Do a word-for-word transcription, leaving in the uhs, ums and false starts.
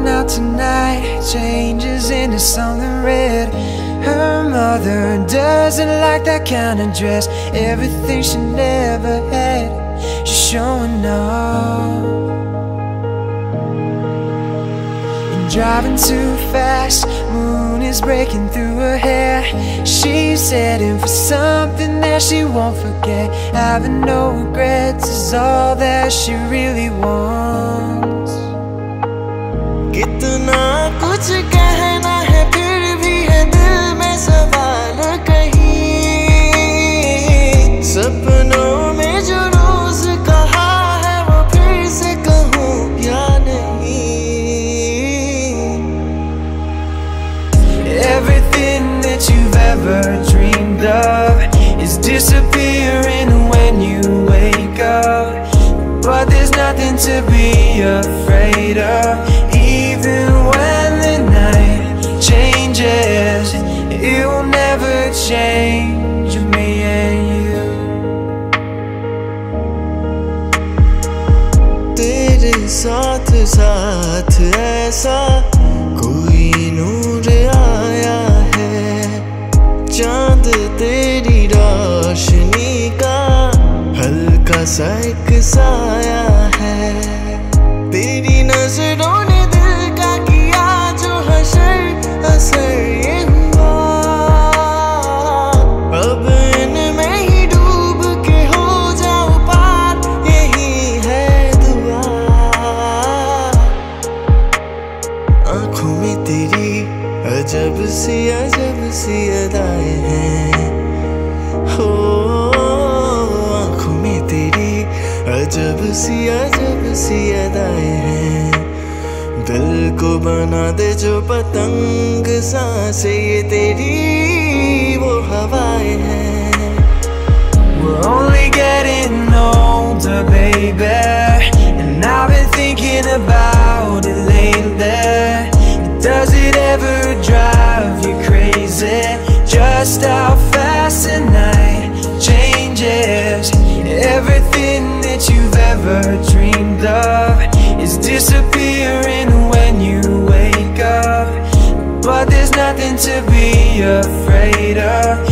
out tonight changes into something red. Her mother doesn't like that kind of dress. Everything she never had, she's showing off. And driving too fast, moon is breaking through her hair. She's heading for something that she won't forget. Having no regrets is all that she really wants. कितना कुछ कहना है फिर भी है दिल में सवाल कहीं. सपनों में जो रोज कहा है वो फिर से कहूँ या नहीं. Everything that you've ever dreamed of is disappearing when you wake up. But there's nothing to be afraid of. Even when the night changes, it will never change me and you. तेरे साथ साथ ऐसा कोई नूर आया है. चांद तेरी रोशनी का हल्का सा एक साया है. तेरी नजरों ने दिल का किया जो हशर असर ये हुआ. अब इनमें ही डूब के हो जाओ पार, यही है दुआ. आँखों में तेरी अजब सी अजब सी अदाएं हैं. हो आँखों में तेरी अजब सी अजब सी अदाएं हैं. दिल को बना दे जो पतंग सांसें ये तेरी वो हवाएं हैं. We're only getting older, baby, and I've been thinking about it lately. Does it ever drive you crazy just how fast the night changes? Everything that you've ever dreamed of is disappearing when you wake up. But there's nothing to be afraid of.